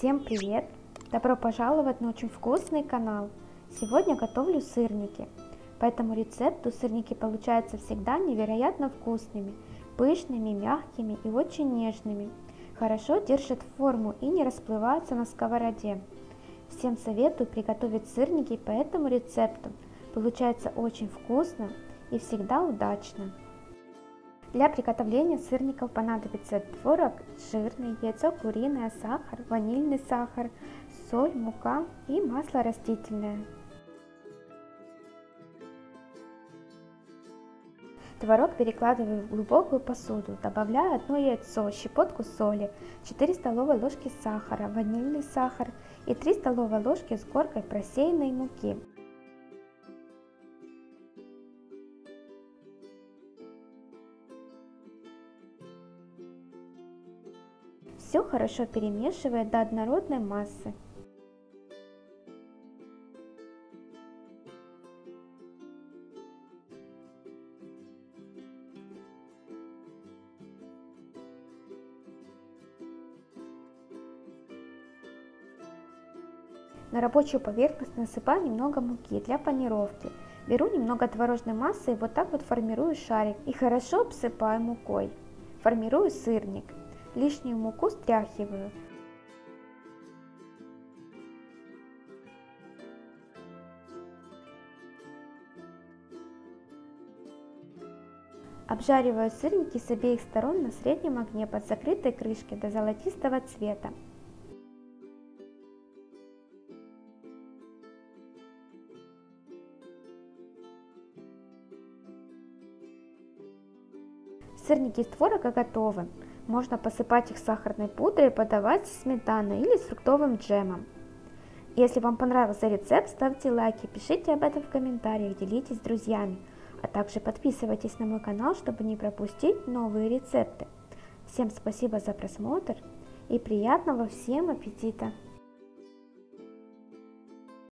Всем привет! Добро пожаловать на очень вкусный канал! Сегодня готовлю сырники. По этому рецепту сырники получаются всегда невероятно вкусными, пышными, мягкими и очень нежными. Хорошо держат форму и не расплываются на сковороде. Всем советую приготовить сырники по этому рецепту. Получается очень вкусно и всегда удачно. Для приготовления сырников понадобится творог жирный, яйцо куриное, сахар, ванильный сахар, соль, мука и масло растительное. Творог перекладываю в глубокую посуду, добавляю одно яйцо, щепотку соли, 4 столовые ложки сахара, ванильный сахар и 3 столовые ложки с горкой просеянной муки. Все хорошо перемешивая до однородной массы. На рабочую поверхность насыпаю немного муки для панировки. Беру немного творожной массы и вот так вот формирую шарик и хорошо обсыпаю мукой. Формирую сырник. Лишнюю муку стряхиваю. Обжариваю сырники с обеих сторон на среднем огне под закрытой крышкой до золотистого цвета. Сырники из творога готовы. Можно посыпать их сахарной пудрой и подавать со сметаной или с фруктовым джемом. Если вам понравился рецепт, ставьте лайки, пишите об этом в комментариях, делитесь с друзьями. А также подписывайтесь на мой канал, чтобы не пропустить новые рецепты. Всем спасибо за просмотр и приятного всем аппетита!